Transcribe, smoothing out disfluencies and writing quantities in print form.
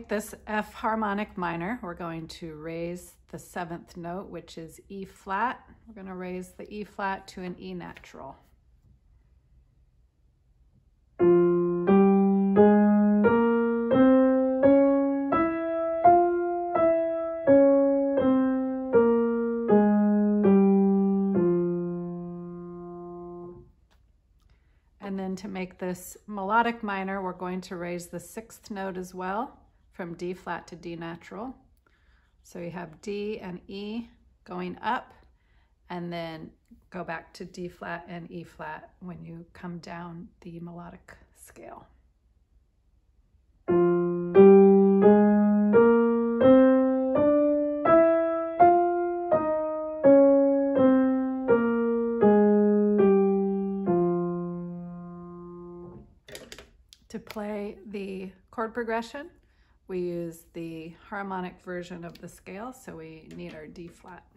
make this F harmonic minor, we're going to raise the 7th note, which is E flat. We're going to raise the E flat to an E natural. And then to make this melodic minor, we're going to raise the 6th note as well, from D flat to D natural. So you have D and E going up, and then go back to D flat and E flat when you come down the melodic scale. To play the chord progression, we use the harmonic version of the scale, so we need our D flat.